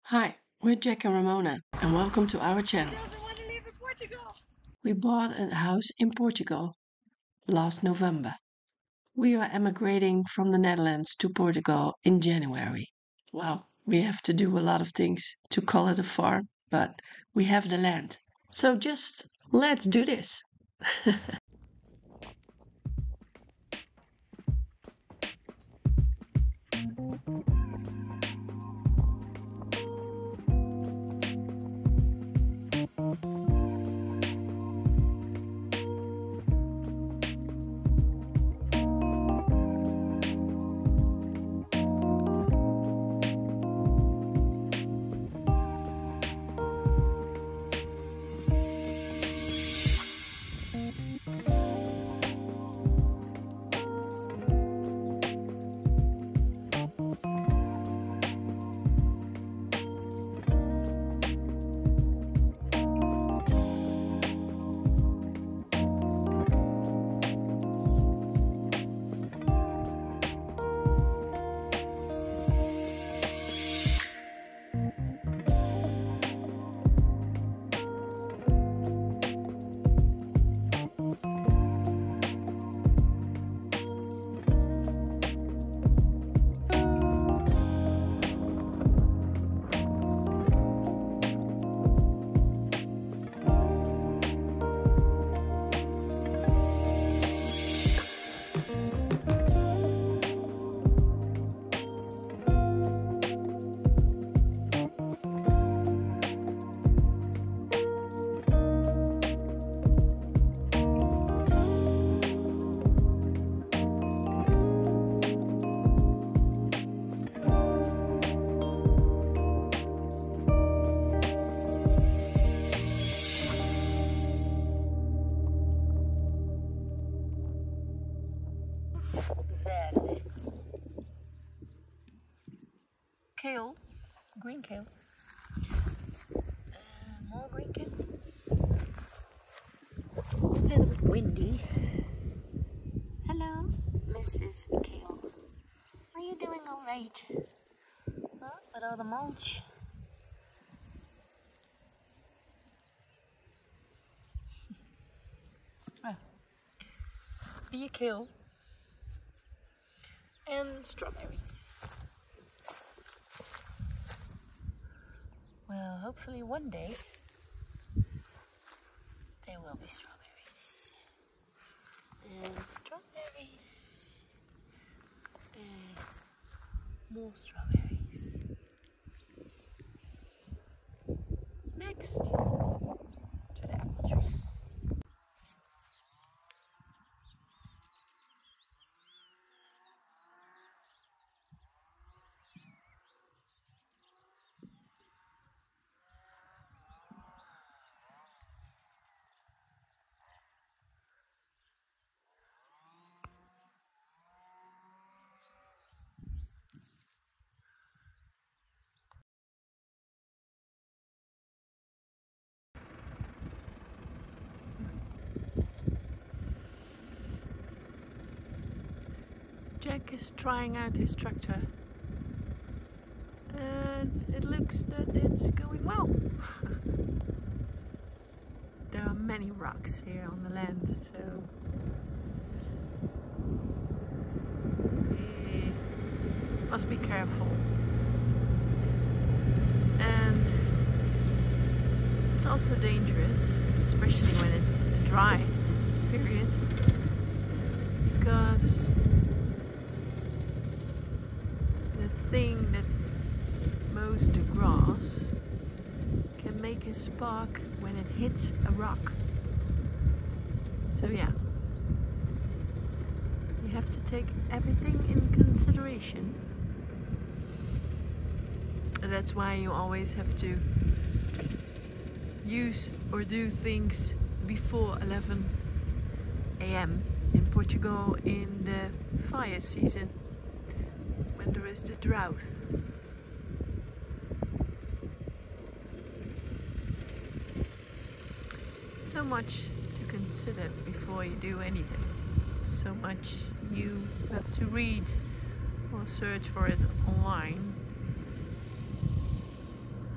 Hi, we're Jack and Ramona, and welcome to our channel. Doesn't want to live in Portugal. We bought a house in Portugal last November. We are emigrating from the Netherlands to Portugal in January. Well, we have to do a lot of things to call it a farm, but we have the land. So just let's do this. Verde. Kale, green kale. More green kale. A little bit windy. Hello, Mrs. Kale. Are you doing alright? Huh? With all the mulch? Ah. Be a kale. And strawberries. Well, hopefully one day there will be strawberries. And strawberries. And more strawberries. Next to the apple tree. Jack is trying out his tractor and it looks that it's going well. There are many rocks here on the land, so he must be careful. And it's also dangerous, especially when it's a dry period, because thing that mows the grass can make a spark when it hits a rock. So yeah, you have to take everything in consideration. And that's why you always have to use or do things before 11 AM in Portugal in the fire season, when there is the drought. So much to consider before you do anything. So much you have to read or search for it online.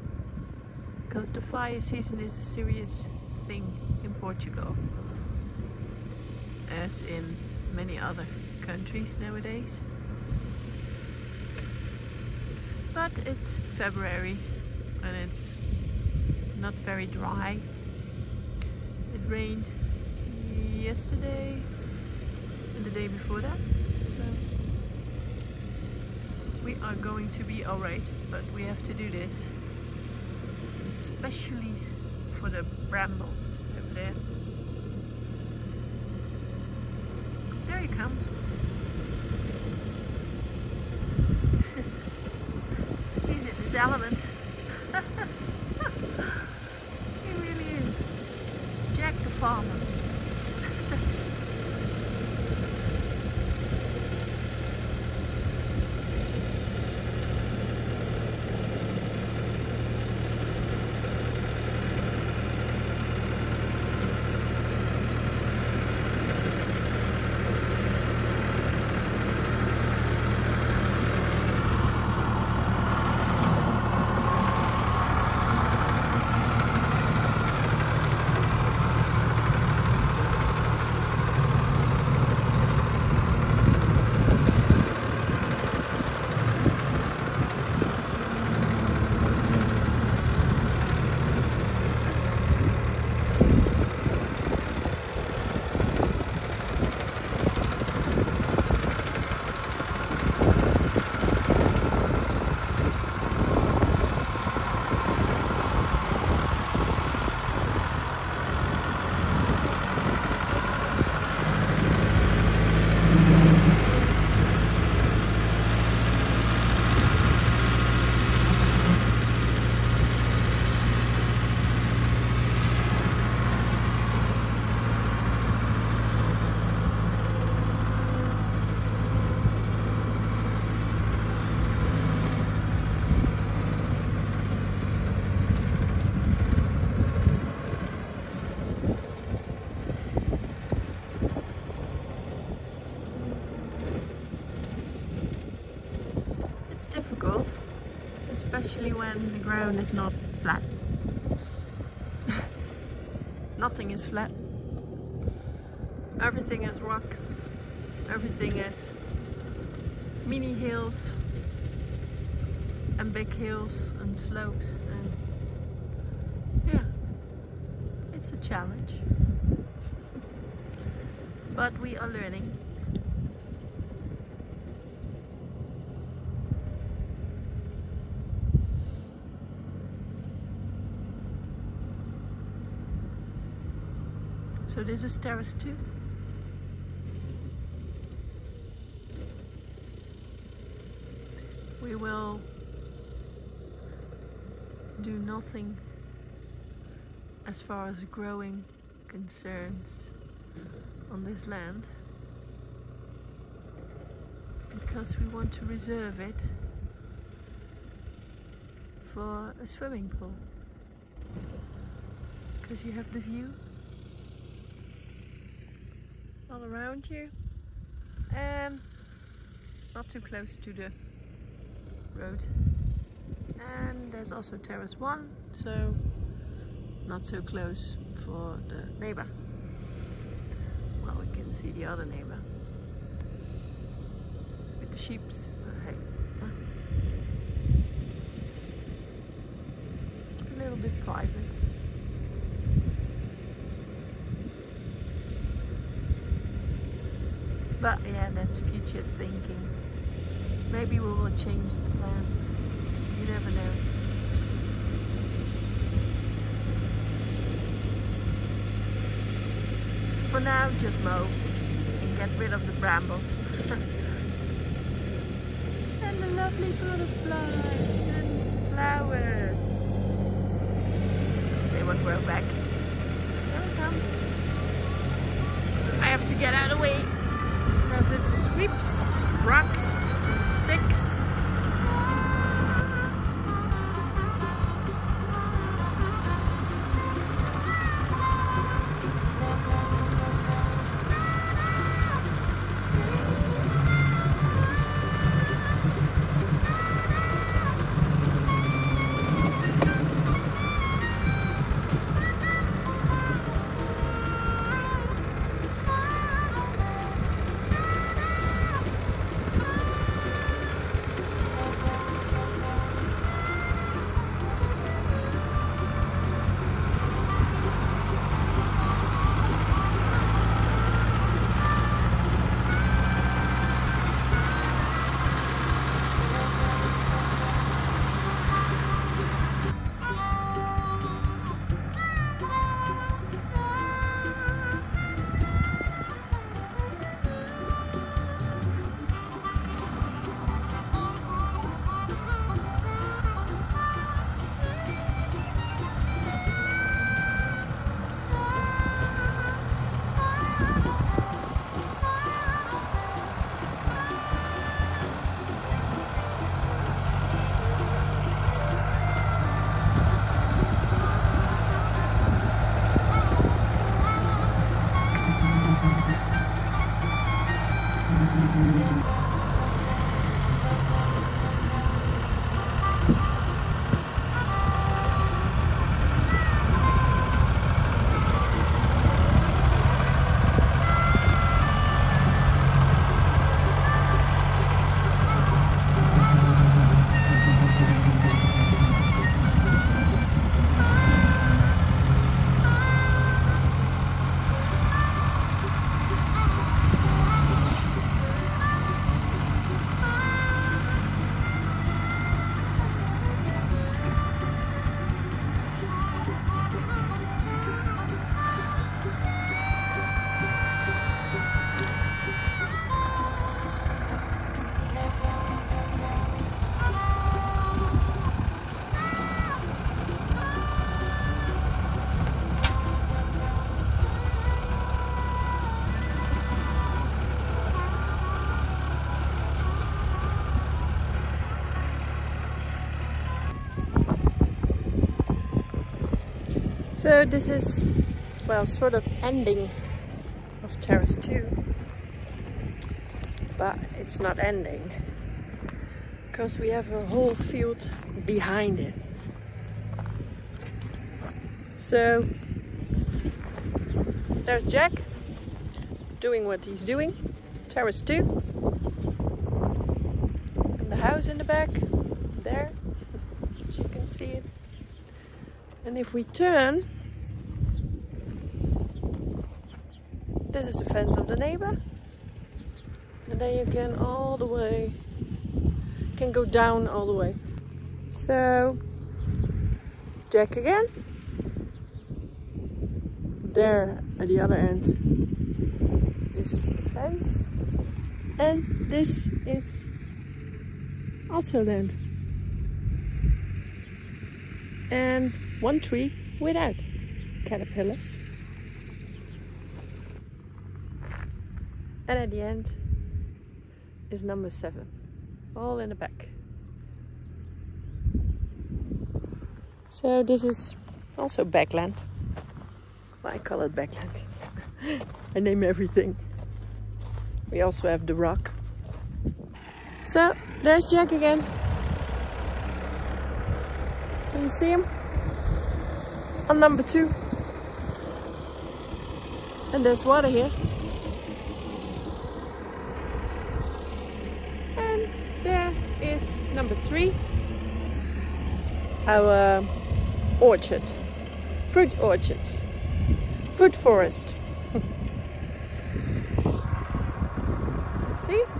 because the fire season is a serious thing in Portugal, as in many other countries nowadays. But it's February and it's not very dry. It rained yesterday and the day before that, so we are going to be alright, but we have to do this, especially for the brambles over there. There he comes. He's in his element. He really is. Jack the farmer. Especially when the ground is not flat. Nothing is flat. Everything is rocks. Everything is mini hills and big hills and slopes, and yeah, it's a challenge. But we are learning. So this is terrace 2. We will do nothing as far as growing concerns on this land, because we want to reserve it for a swimming pool, because you have the view all around you and not too close to the road. And there's also terrace 1, so not so close for the neighbor. Well, we can see the other neighbor with the sheeps. Hey, a little bit private. But yeah, that's future thinking. Maybe we will change the plans. You never know. For now, just mow and get rid of the brambles. And the lovely butterflies and flowers. They will grow back. There it comes. I have to get out of the way, because it sweeps rocks, sticks. So this is, well, sort of ending of Terrace 2, but it's not ending because we have a whole field behind it. So there's Jack doing what he's doing, Terrace 2, and the house in the back there, as you can see it. And if we turn, this is the fence of the neighbor, and then you can go down all the way. So Jack again. There at the other end is the fence, and this is also land. And one tree without caterpillars. And at the end is number 7, all in the back. So this is also backland. Well, I call it backland. I name everything. We also have the rock. So there's Jack again. Can you see him? On number 2. And there's water here. And there is number 3. Our orchard. Fruit orchards. Fruit forest. See?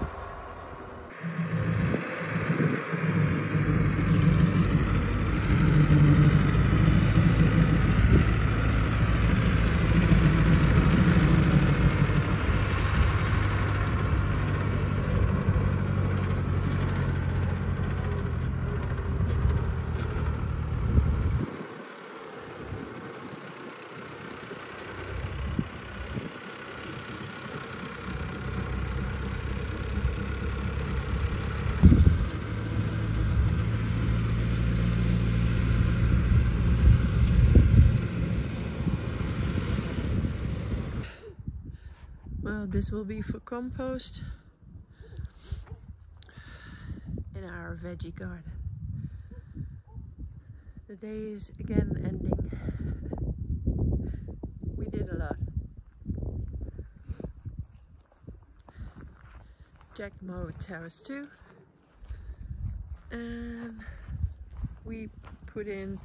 Well, this will be for compost in our veggie garden. The day is again ending. We did a lot. Jack mowed Terrace 2, and we put in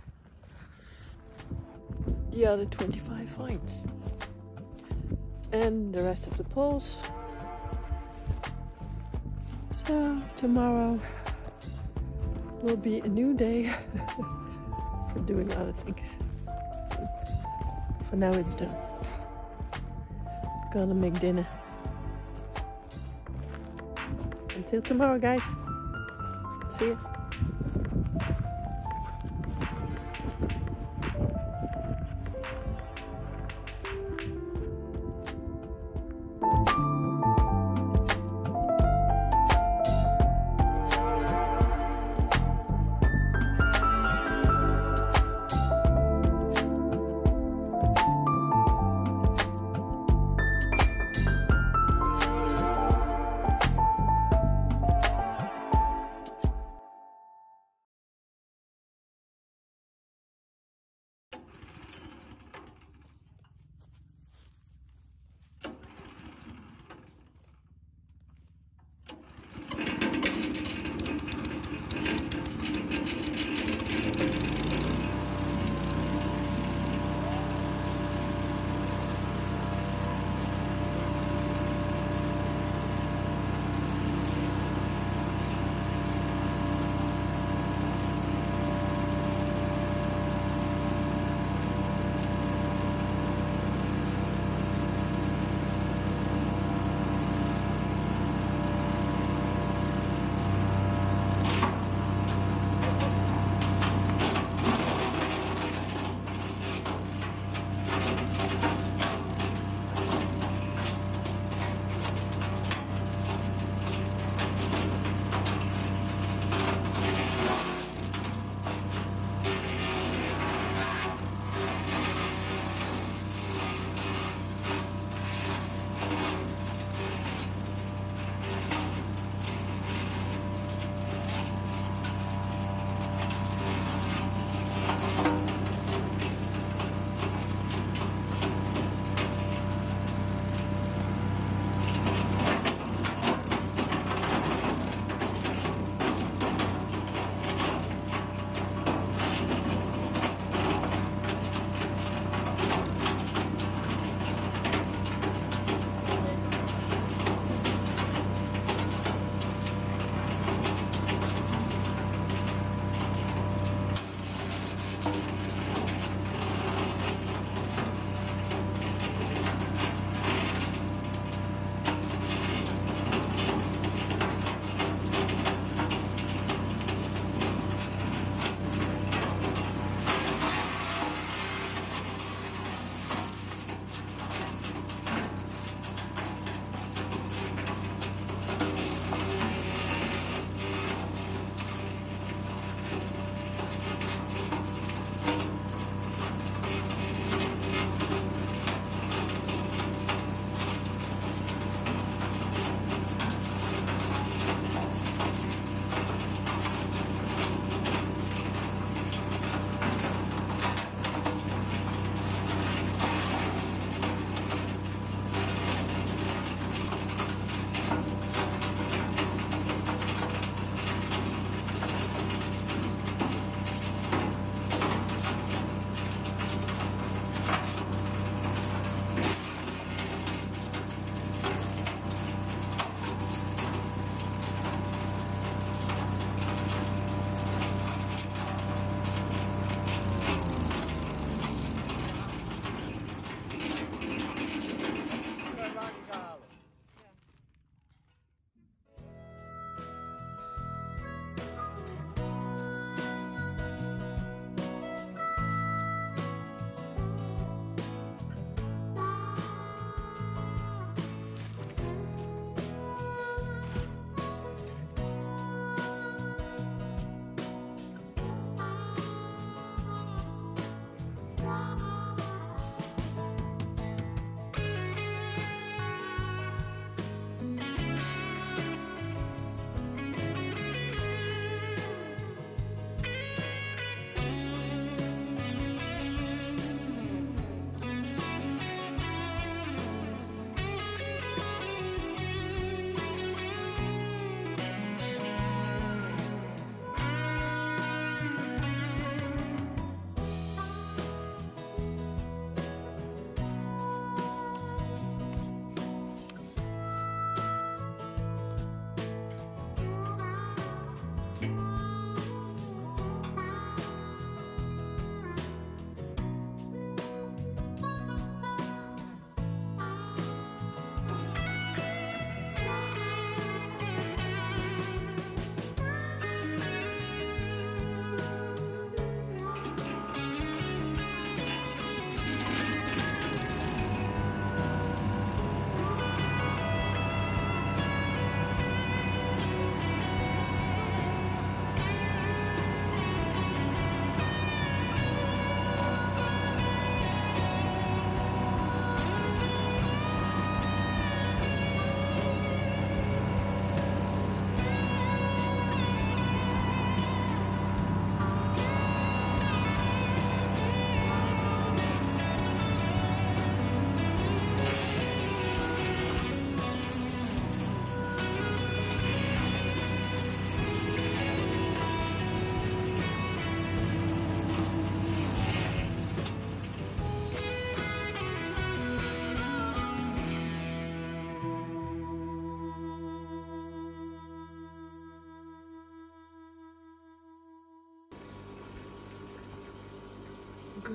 the other 25 vines. And the rest of the poles. So tomorrow will be a new day for doing other things. For now it's done. Gonna make dinner. Until tomorrow, guys. See ya.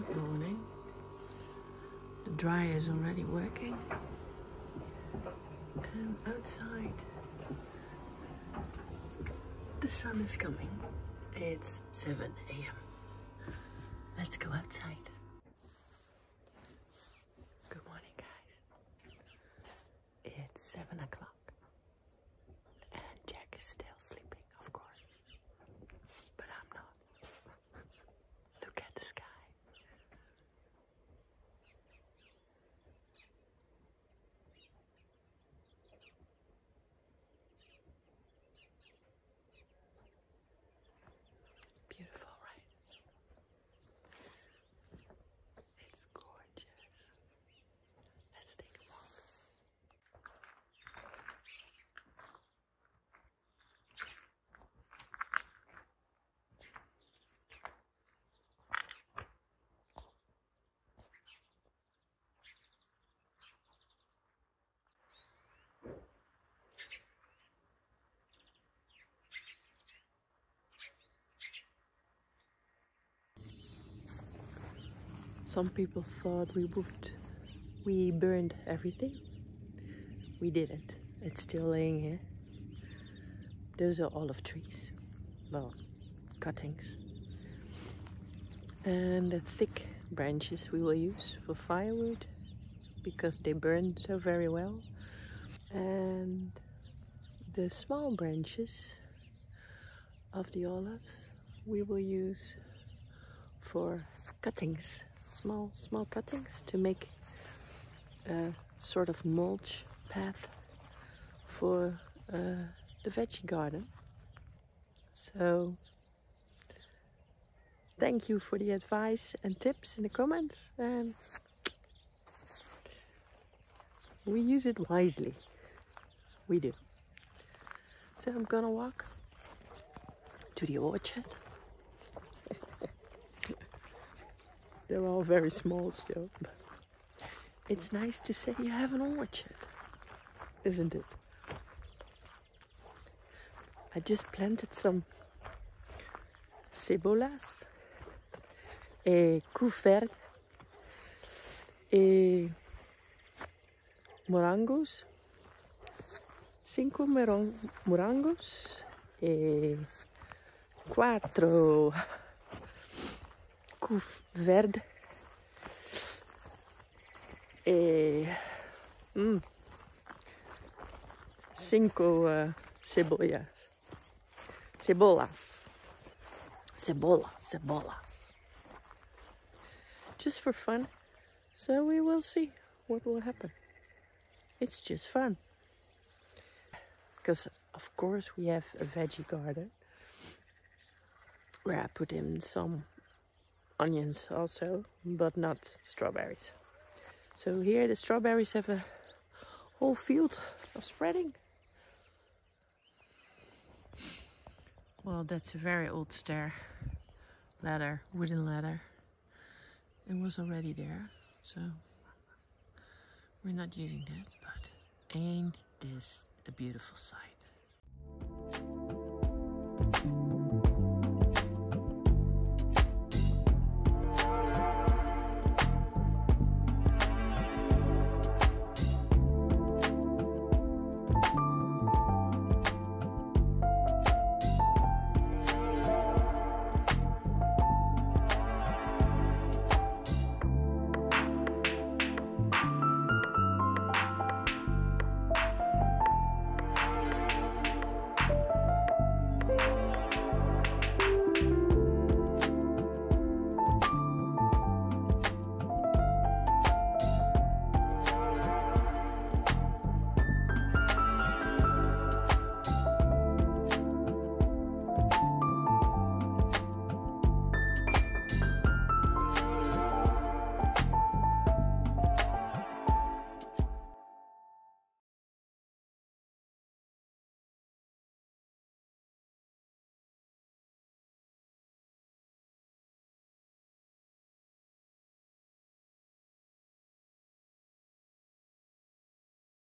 Good morning. The dryer is already working. And outside, the sun is coming. It's 7 a.m. Let's go outside. Good morning, guys. It's 7 o'clock. And Jack is still sleeping, of course. But I'm not. Look at the sky. Beautiful, right? It's gorgeous. Let's take a walk. Some people thought we burned everything. We didn't. It's still laying here. Those are olive trees. Well, cuttings. And the thick branches we will use for firewood because they burn so very well. And the small branches of the olives we will use for cuttings, small cuttings, to make a sort of mulch path for the veggie garden. So thank you for the advice and tips in the comments, and we use it wisely. We do. So I'm gonna walk to the orchard. They're all very small still, but it's nice to say you have an orchard, isn't it? I just planted some cebolas, couffert, morangos, 5 morangos, 4 couffert, 5 cebolas. Just for fun. So we will see what will happen. It's just fun. Because of course we have a veggie garden where I put in some onions also, but not strawberries. So here the strawberries have a whole field of spreading. Well, that's a very old stair ladder, wooden ladder. It was already there, so we're not using that, but ain't this a beautiful sight?